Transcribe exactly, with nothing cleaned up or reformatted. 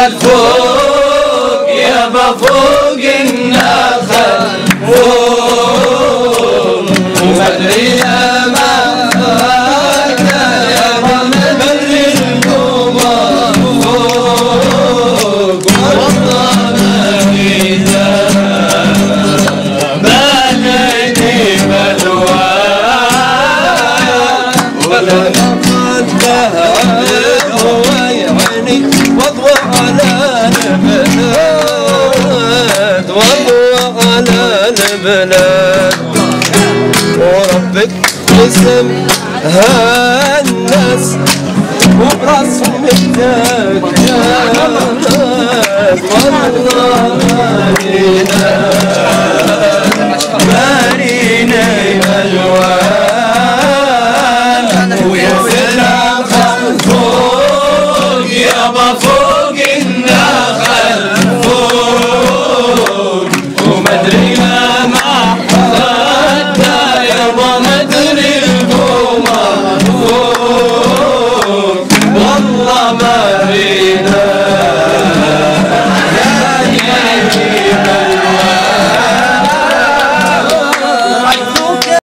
فوق يابا فوق النخل فوق ومدرينا ما فاكنا يابا مبر القمر فوق والله مهيدا بلدي بلوان ولا نقد لها عيني واضوى على البلاد واضوى على البلاد وربك اسمها الناس ورسم الدجال والله مارينا مارينا الوان ويا سلام فوق يابا فوق